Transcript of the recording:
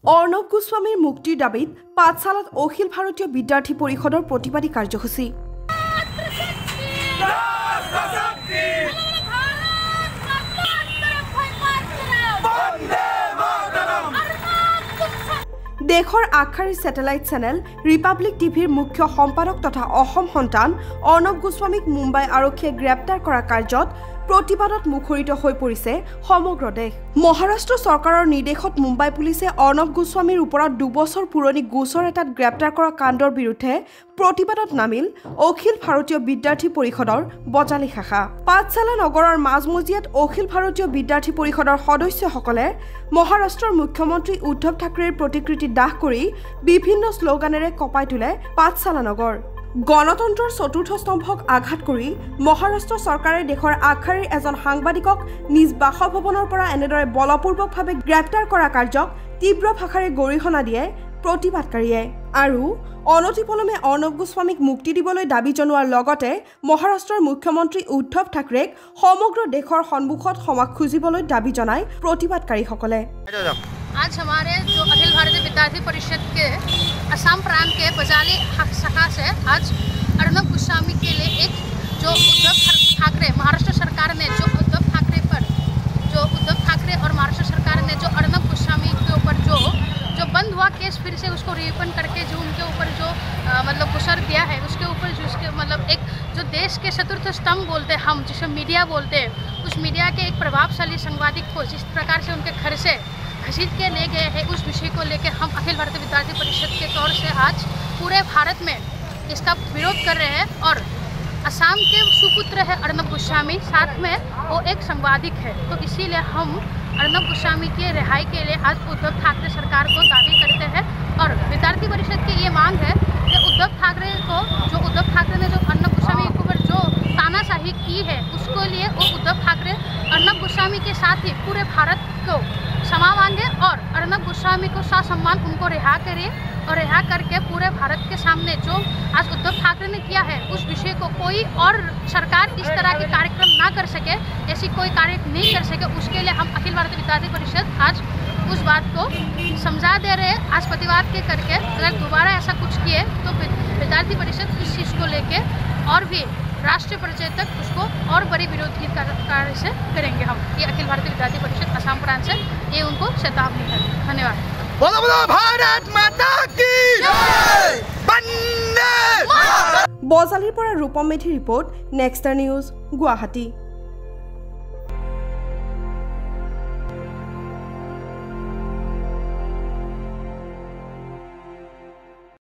अर्णव गोस्वामीर मुक्तिर दाबीत पाठशालात अखिल भारतीय विद्यार्थी परिषदर प्रतिबादी कार्यसूची। देशर आगशारी सैटेलाइट चैनल रिपाब्लिक टीभिर मुख्य सम्पादक तथा असम सन्तान अर्णव गोस्वामीक मुम्बाई आरक्षीये ग्रेप्तार करा कार्यत प्रतिबादत मुखरित হৈ পৰিছে সমগ্ৰ দেশ। মহাৰাষ্ট্ৰ চৰকাৰৰ নিৰ্দেশত মুম্বাই পুলিচে अर्णव गोस्वामीৰ ওপৰত 2 বছৰ পুৰণি গোচৰ এটাত গ্ৰেপ্তাৰ কৰা কাণ্ডৰ বিৰুদ্ধে প্ৰতিবাদত নামিল অখিল ভাৰতীয় বিদ্যাৰ্থী পৰিষদৰ বজালী শাখা। পাঠশালা নগৰৰ মাজমজিয়াত অখিল ভাৰতীয় বিদ্যাৰ্থী পৰিষদৰ সদস্যসকলে মহাৰাষ্ট্ৰৰ মুখ্যমন্ত্ৰী উদ্ধৱ ঠাকৰেৰ প্ৰতিকৃতি দাহ কৰি বিভিন্ন শ্লোগানেৰে কপাই তোলে পাঠশালা নগৰ। গণতন্ত্ৰৰ চতুৰ্থ স্তম্ভক আঘাত কৰি মহাৰাষ্ট্ৰ চৰকাৰে দেশৰ আগশাৰীৰ এজন সাংবাদিকক নিজ বাসভৱনৰ পৰা এনেদৰে বলপূৰ্বকভাৱে গ্ৰেপ্তাৰ কৰা কাৰ্যক তীব্ৰ ভাষাৰে গৰিহণা দিয়ে প্ৰতিবাদকাৰীয়ে আৰু অনতিপলমে अर्णव गोस्वामीক মুক্তি দিবলৈ দাবী জনোৱাৰ লগতে মহাৰাষ্ট্ৰৰ মুখ্যমন্ত্ৰী উদ্ধৱ ঠাকৰেক সমগ্ৰ দেশৰ সন্মুখত ক্ষমা খুজিবলৈ দাবী জনায় প্ৰতিবাদকাৰীসকলে। आज हमारे जो अखिल भारतीय विद्यार्थी परिषद के असम प्रांत के बजाली शाखा से आज अर्णव गोस्वामी के लिए एक जो उद्धव ठाकरे महाराष्ट्र सरकार ने जो उद्धव ठाकरे और महाराष्ट्र सरकार ने जो अर्णव गोस्वामी के ऊपर जो बंद हुआ केस फिर से उसको रीओपन करके जो उनके ऊपर जो मतलब गुसर दिया है उसके ऊपर जो उसके मतलब एक जो देश के चतुर्थ स्तंभ बोलते हैं हम जिसे मीडिया बोलते हैं उस मीडिया के एक प्रभावशाली संवादिक को जिस प्रकार से उनके घर से घसीट के ले गए हैं उस विषय को लेकर हम अखिल भारतीय विद्यार्थी परिषद के तौर से आज पूरे भारत में इसका विरोध कर रहे हैं। और असम के सुपुत्र है अर्णव गोस्वामी, साथ में वो एक संवादिक है, तो इसीलिए हम अर्णव गोस्वामी की रिहाई के लिए आज उद्धव ठाकरे सरकार को दावी करते हैं। और विद्यार्थी परिषद की ये मांग है कि उद्धव ठाकरे ने जो अर्णव गोस्वामी के ऊपर जो तानाशाही की है उसको लिए वो उद्धव ठाकरे अर्णव गोस्वामी के साथ ही पूरे भारत को क्षमा मांगे और अर्णव गोस्वामी को ससम्मान उनको रिहा करे और रिहा करके पूरे भारत के सामने जो आज उद्धव ठाकरे ने किया है उस विषय को कोई और सरकार इस तरह के कार्यक्रम ना कर सके, ऐसी कोई कार्य नहीं कर सके, उसके लिए हम अखिल भारतीय विद्यार्थी परिषद आज उस बात को समझा दे रहे हैं। आज प्रतिवाद के करके अगर दोबारा ऐसा कुछ किए तो विद्यार्थी परिषद इस चीज़ को लेके और भी राष्ट्रीय पर्याय तक उसको और बड़ी विरोधी कार्य से करेंगे। हम ये अखिल भारतीय विद्यार्थी परिषद असम प्रांत से ये उनको चेतावनी है। धन्यवाद। बोलो बोलो भारत माता की जय। বজালীৰ পৰা ৰূপম মেধিৰ ৰিপৰ্ট, নেক্সটাৰ নিউজ, গুৱাহাটী।